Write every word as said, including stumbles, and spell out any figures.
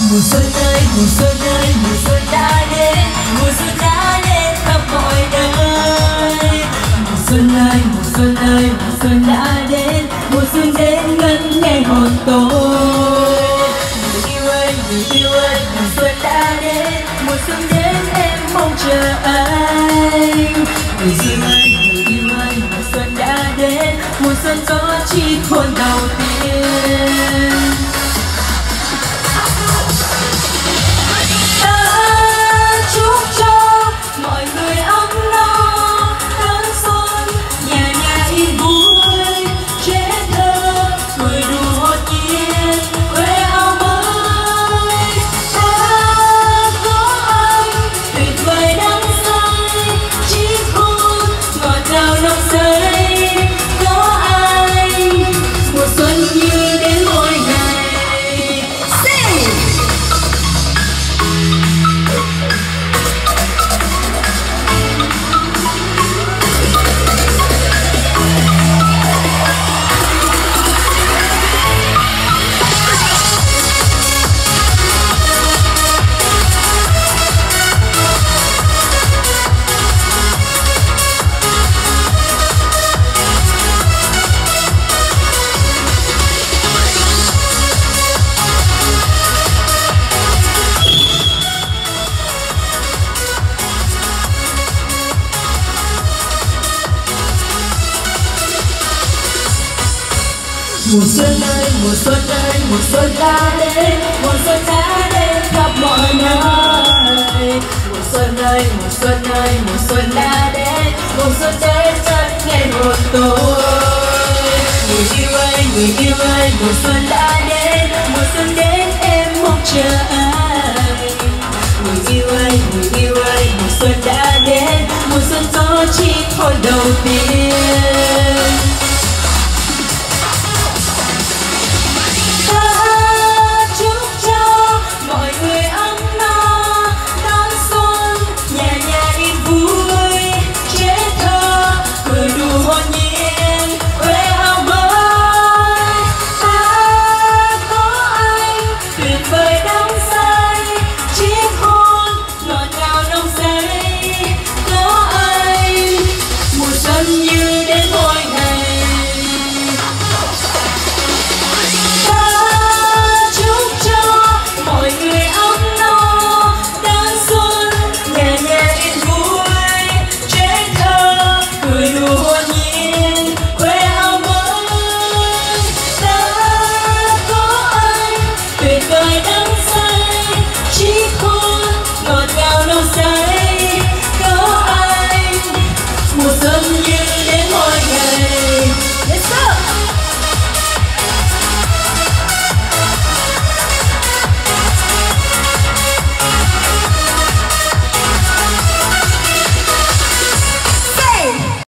Mùa xuân ơi, mùa xuân ơi, mùa xuân đã đến, mùa xuân đã đến khắp mọi nơi. Mùa xuân ơi, mùa xuân ơi, mùa xuân đã đến, mùa xuân đến ngân nghe hồn tôi. Người yêu ơi, người yêu ơi, mùa xuân đã đến, mùa xuân đến em mong chờ anh. Người yêu ơi, người yêu ơi, mùa xuân đã đến, mùa xuân có chiếc hôn đầu tiên. Mùa xuân ơi, mùa xuân ơi, mùa xuân đã đến, mùa xuân đã đến khắp mọi nơi. Mùa xuân ơi, mùa xuân ơi, mùa xuân đã đến, mùa xuân đến rất nghe hồn tôi. Người yêu ơi, người yêu ơi, mùa xuân đã đến, mùa xuân đến em mong chờ anh. Người yêu ơi, người yêu ơi, mùa xuân đã đến, mùa xuân có chiếc hôn đầu tiên.